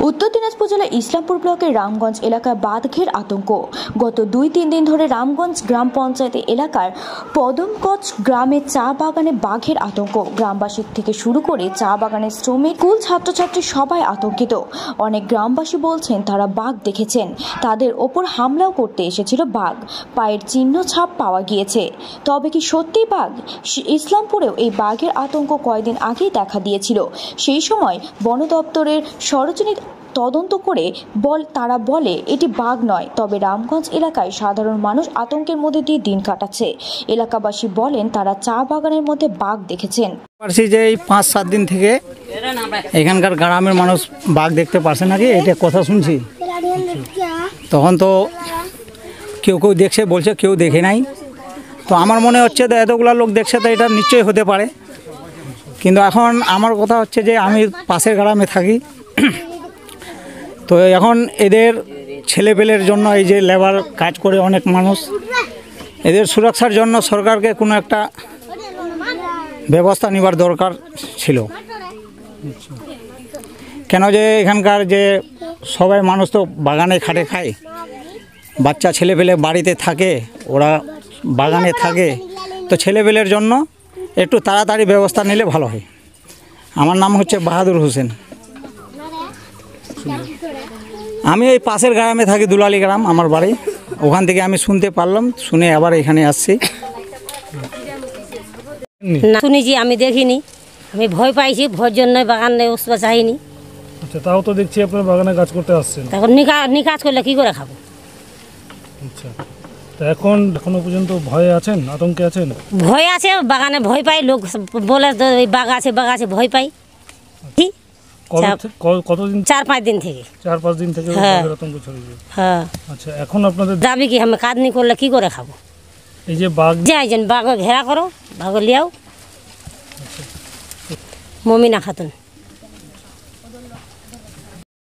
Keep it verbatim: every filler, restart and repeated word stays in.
উত্তর দিনাজপুর জেলার ইসলামপুর ব্লকের রামগঞ্জ এলাকায় বাঘের আতঙ্ক। গত দুই তিন দিন ধরে রামগঞ্জ গ্রাম পঞ্চায়েত এলাকার পদমকচ গ্রামে চা বাগানে বাঘের আতঙ্ক। গ্রামবাসী থেকে শুরু করে চা বাগানের শ্রমিক, স্কুল ছাত্রছাত্রী সবাই আতঙ্কিত। অনেক গ্রামবাসী বলছেন তারা বাঘ দেখেছেন, তাদের ওপর হামলাও করতে এসেছিল বাঘ। পায়ের চিহ্ন ছাপ পাওয়া গিয়েছে। তবে কি সত্যি বাঘ? ইসলামপুরেও এই বাঘের আতঙ্ক কয়েকদিন আগেই দেখা দিয়েছিল। সেই সময় বন দপ্তরের সরজনী তদন্ত করে বল তারা বলে এটি বাঘ নয়। তবে রামগঞ্জ এলাকায় সাধারণ মানুষ আতঙ্কের মধ্যে দিয়ে দিন কাটাচ্ছে। এলাকাবাসী বলেন তারা চা বাগানের মধ্যে বাঘ দেখেছেন। পারছি যে এই পাঁচ সাত দিন থেকে এখানকার গ্রামের মানুষ বাঘ দেখতে পারছে নাকি, এটা কথা শুনছি। তখন তো কেউ কেউ দেখছে বলছে, কেউ দেখে নাই। তো আমার মনে হচ্ছে যে এতগুলো লোক দেখছে তো এটা নিশ্চয়ই হতে পারে। কিন্তু এখন আমার কথা হচ্ছে যে আমি পাশের গ্রামে থাকি, তো এখন এদের ছেলেপেলের জন্য এই যে লেবার কাজ করে অনেক মানুষ, এদের সুরক্ষার জন্য সরকারকে কোনো একটা ব্যবস্থা নেবার দরকার ছিল। কেন যে এখানকার যে সবাই মানুষ তো বাগানে খাটে খায়, বাচ্চা ছেলেপেলে বাড়িতে থাকে, ওরা বাগানে থাকে, তো ছেলেপেলের জন্য একটু তাড়াতাড়ি ব্যবস্থা নিলে ভালো হয়। আমার নাম হচ্ছে বাহাদুর হোসেন। আমি এই পাশের গ্রামে থাকি, দুলালি গ্রাম আমার বাড়ি। ওখান থেকে আমি শুনতে পারলাম, শুনে আবার এখানে আসছি। না শুনেছি, আমি দেখিনি, আমি ভয় পাইছি, ভয়ের জন্য বাগানে বসতে চাইনি। আচ্ছা, তাও তো দেখছি আপনার বাগানে কাজ করতে আসছেন। তখন নিকাজ করলে কি করে খাবো? আচ্ছা, তো এখন এখনো পর্যন্ত ভয়ে আছেন, আতঙ্কে আছেন? ভয় আছে, বাগানে ভয় পাই, লোক বলে বাঘ আছে বাঘ আছে, ভয় পাই। কতদিন? চার পাঁচ দিন থেকে। চার পাঁচ দিন থেকে আতঙ্ক ছড়িয়েছে। হ্যাঁ। আচ্ছা, এখন আপনাদের যাবি কি? আমি কাজ নি করলে কি করে খাবো? এই যে বাঘ, যাই বাঘ ঘেরা করো, বাঘ লিয়াও। মমিনা খাতুন।